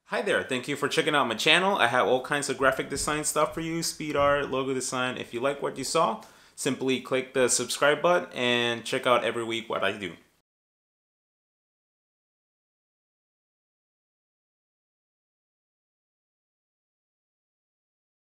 Hi there, thank you for checking out my channel. I have all kinds of graphic design stuff for you, speed art, logo design. If you like what you saw, simply click the subscribe button and check out every week what I do.